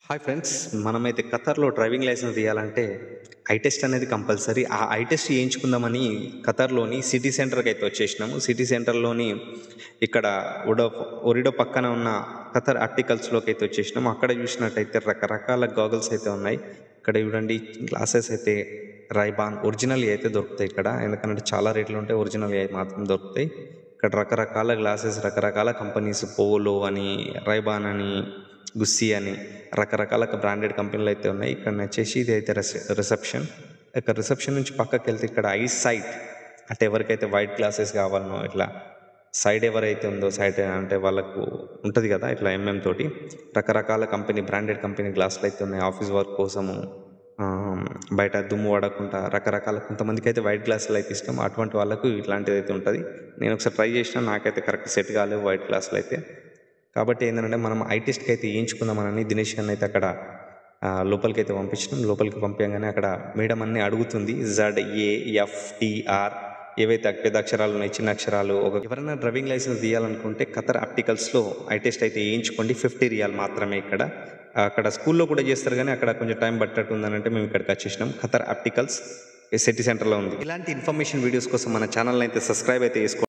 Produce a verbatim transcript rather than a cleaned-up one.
Hi friends, మనమైతే ఖతర్‌లో driving licence తీయాలంటే ఐ టెస్ట్ అనేది కంపల్సరీ. ఆ ఐ టెస్ట్ చేయించుకుందామని ఖతర్‌లోని సిటీ సెంటర్‌కి అయితే వచ్చేసినాము. సిటీ సెంటర్‌లోని ఇక్కడ ఒడో ఒరిడో పక్కన ఉన్న ఖతర్ ఆర్టికల్స్‌లోకి అయితే వచ్చేసినాము. అక్కడ చూసినట్టయితే రకరకాల గాగుల్స్ అయితే ఉన్నాయి. ఇక్కడ చూడండి, గ్లాసెస్ అయితే రైబాన్ ఒరిజినల్ అయితే దొరుకుతాయి ఇక్కడ. ఎందుకంటే చాలా రేట్లు ఉంటాయి, ఒరిజినల్ మాత్రం దొరుకుతాయి. ఇక్కడ రకరకాల గ్లాసెస్, రకరకాల కంపెనీస్, పోలో అని, రైబాన్ అని, గుస్సీ అని రకరకాల బ్రాండెడ్ కంపెనీలు అయితే ఉన్నాయి. ఇక్కడ వచ్చేసి ఇది అయితే రిసెప్షన్. ఇక్కడ రిసెప్షన్ నుంచి పక్కకి వెళ్తే ఇక్కడ ఐ సైట్ అంటే ఎవరికైతే వైట్ గ్లాసెస్ కావాలనో, ఇట్లా సైడ్ ఎవరైతే ఉందో సైడ్ అంటే వాళ్ళకు ఉంటుంది కదా, ఇట్లా ఎంఎం తోటి రకరకాల కంపెనీ బ్రాండెడ్ కంపెనీ గ్లాసులు అయితే ఉన్నాయి. ఆఫీస్ వర్క్ కోసము, బయట దుమ్ము పడకుండా రకరకాల, కొంతమందికి అయితే వైట్ గ్లాసులు అయితే ఇష్టం, అటువంటి వాళ్ళకు ఇట్లాంటిది అయితే ఉంటుంది. నేను ఒకసారి ట్రై చేసినా, నాకైతే కరెక్ట్ సెట్ కాలేవు వైట్ గ్లాసులు అయితే. కాబట్టి ఏంటంటే మనం ఐ టెస్ట్కి అయితే వేయించుకుందామని దినేష్ అని అయితే అక్కడ లోపలికి అయితే పంపించినాం. లోపలికి పంపించగానే అక్కడ మేడం అన్నీ అడుగుతుంది. జడ్ ఏ ఎఫ్ టిఆర్ ఏవైతే పెద్ద అక్షరాలు ఉన్నాయి, చిన్న అక్షరాలు. ఒక ఎవరైనా డ్రైవింగ్ లైసెన్స్ తీయాలనుకుంటే ఖతర్ ఆప్టికల్స్లో ఐ టెస్ట్ అయితే వేయించుకోండి. ఫిఫ్టీ రియాల్ మాత్రమే. ఇక్కడ అక్కడ స్కూల్లో కూడా చేస్తారు, కానీ అక్కడ కొంచెం టైం పట్టట్టు ఉందని అంటే మేము ఇక్కడికి వచ్చేసినాం. ఖతర్ ఆప్టికల్స్ సిటీ సెంటర్లో ఉంది. ఇలాంటి ఇన్ఫర్మేషన్ వీడియోస్ కోసం మన ఛానల్ అయితే సబ్స్క్రైబ్ అయితే చేసుకోండి.